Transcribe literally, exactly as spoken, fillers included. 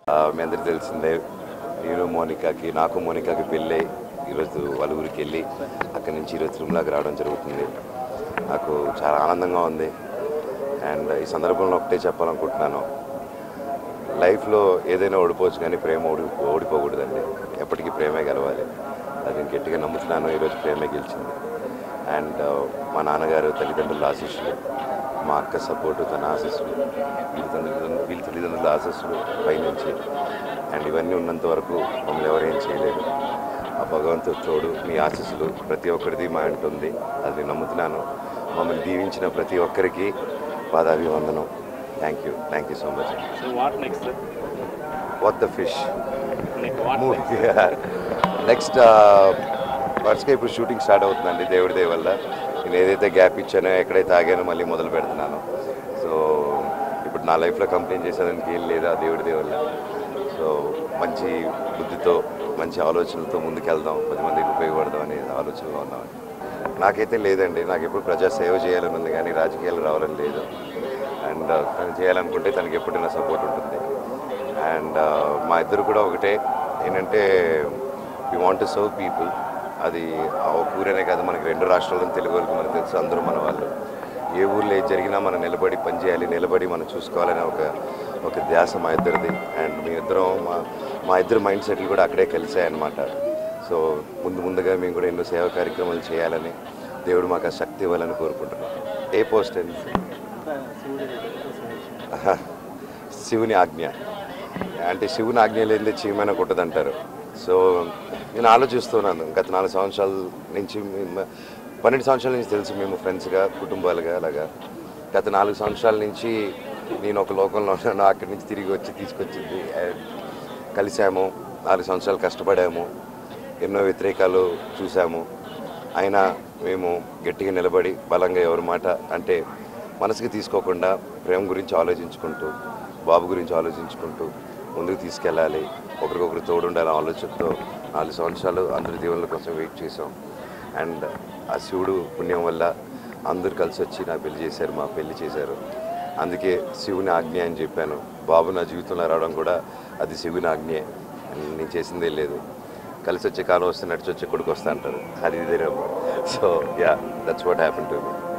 మీ అందరికీ తెలిసిందే నేను మోనికాకి నాకు మోనికాకి పెళ్ళి ఈరోజు వాళ్ళ ఊరికి వెళ్ళి అక్కడి నుంచి ఈరోజు తిరుమలకి రావడం జరుగుతుంది. నాకు చాలా ఆనందంగా ఉంది. అండ్ ఈ సందర్భంలో ఒకటే చెప్పాలనుకుంటున్నాను, లైఫ్లో ఏదైనా ఓడిపోవచ్చు కానీ ప్రేమ ఓడి ఓడిపోకూడదండి. ఎప్పటికీ ప్రేమే గెలవాలి. అది నేను గట్టిగా నమ్ముతున్నాను. ఈరోజు ప్రేమే గెలిచింది. అండ్ మా నాన్నగారు తల్లిదండ్రుల ఆశీస్సులు, మా అక్క సపోర్టు, తన ఆశీస్సులు, వీళ్ళ తల్లిదండ్రుల వీళ్ళ తల్లిదండ్రుల ఆశీస్సులు పైనుంచి, అండ్ ఇవన్నీ ఉన్నంత వరకు మమ్మల్ని ఎవరేం చేయలేదు. ఆ భగవంతుడు తోడు, మీ ఆశీస్సులు ప్రతి ఒక్కరిది మా ఉంటుంది. అది నేను నమ్ముతున్నాను. మమ్మల్ని దీవించిన ప్రతి ఒక్కరికి పాదాభివందనం. Thank you thank you so much. What the fish movie next వరుసగా ఇప్పుడు షూటింగ్ స్టార్ట్ అవుతుందండి. దేవుడి దయ వల్ల నేను ఏదైతే గ్యాప్ ఇచ్చానో, ఎక్కడైతే ఆగానో మళ్ళీ మొదలు పెడుతున్నాను. సో ఇప్పుడు నా లైఫ్లో కంప్లైంట్ చేసేదానికి ఏం లేదా, దేవుడి దయ వల్ల. సో మంచి బుద్ధితో, మంచి ఆలోచనలతో ముందుకెళ్దాం, పది మందికి ఉపయోగపడదాం అనే ఆలోచనలో ఉన్నామండి. నాకైతే లేదండి, నాకు ఎప్పుడు ప్రజా సేవ చేయాలని ఉంది కానీ రాజకీయాలు రావాలని లేదు. అండ్ తను చేయాలనుకుంటే తనకి ఎప్పుడు నా సపోర్ట్ ఉంటుంది. అండ్ మా ఇద్దరు కూడా ఒకటే, ఏంటంటే we want to serve people. అది ఒక ఊరనే కాదు, మనకి రెండు రాష్ట్రాలను తెలుగు వాళ్ళకి మనకు తెలుసు, అందరూ మన వాళ్ళు. ఏ ఊర్లో ఏది జరిగినా మనం నిలబడి పనిచేయాలి, నిలబడి మనం చూసుకోవాలనే ఒక ఒక ధ్యాస మా ఇద్దరిది. అండ్ మీ ఇద్దరం మా మా ఇద్దరు మైండ్ సెట్లు కూడా అక్కడే కలిసాయన్నమాట. సో ముందు ముందుగా మేము కూడా ఎన్నో సేవా కార్యక్రమాలు చేయాలని, దేవుడు మాకు ఆ శక్తి ఇవ్వాలని కోరుకుంటున్నాం. ఏ పోస్ట్ అండి? శివుని ఆజ్ఞ. అంటే శివుని ఆజ్ఞ లేనిదే చీమైనా కొట్టదంటారు. సో నేను ఆలోచిస్తున్నాను, గత నాలుగు సంవత్సరాల నుంచి, పన్నెండు సంవత్సరాల నుంచి తెలుసు మేము ఫ్రెండ్స్గా, కుటుంబాలుగా. అలాగా గత నాలుగు సంవత్సరాల నుంచి నేను ఒక లోకంలో ఉన్నాను, అక్కడి నుంచి తిరిగి వచ్చి తీసుకొచ్చింది, కలిసాము. నాలుగు సంవత్సరాలు కష్టపడాము, ఎన్నో వ్యతిరేకాలు చూసాము. అయినా మేము గట్టిగా నిలబడి బలంగా, ఎవరి మాట అంటే మనసుకి తీసుకోకుండా, ప్రేమ గురించి ఆలోచించుకుంటూ, బాబు గురించి ఆలోచించుకుంటూ ముందుకు తీసుకెళ్ళాలి, ఒకరికొకరు తోడుండాలని ఆలోచనతో నాలుగు సంవత్సరాలు అందరి దీవెనల కోసం వెయిట్ చేసాం. అండ్ ఆ శివుడు పుణ్యం వల్ల అందరూ కలిసి వచ్చి నా పెళ్లి చేశారు, మా పెళ్లి చేశారు. అందుకే శివుని ఆజ్ఞ అని చెప్పాను. బాబు నా జీవితంలో రావడం కూడా అది శివుని ఆజ్ఞే. నేను చేసిందే లేదు. కలిసి వచ్చే కాలం వస్తే నడిచి వచ్చే కొడుకు వస్తా అంటారు, అది ఇదేనేమో. So yeah, that's what happen to me.